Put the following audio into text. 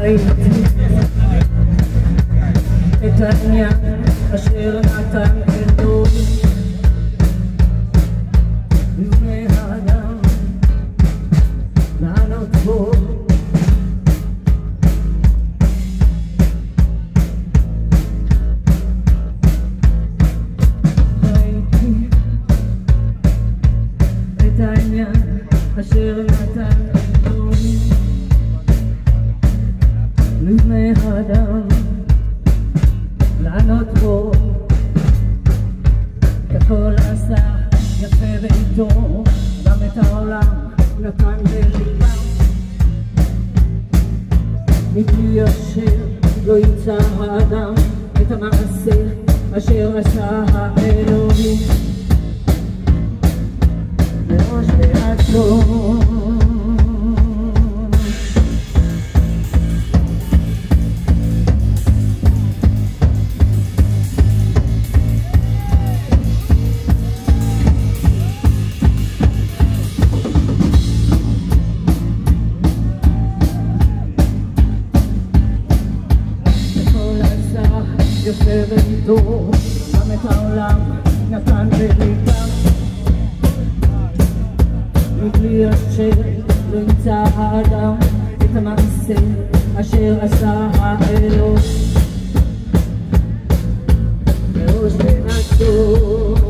ראיתי את העניין אשר נתן אלוהים לבני האדם לענות בו. ראיתי את העניין אשר נתן אלוהים לבני האדם לענות בו. את הכל עשה יפה ואיתו, גם את העולם נתן בליבם. מבלי אשר לא ימצא האדם את המעשה אשר עשה האלוהים בראש בעצו. יפה ואיתו, גם את העולם נתן בליבם. מבלי אשר לא ימצא האדם את המעשה אשר עשה האלוהים בראש בעצו.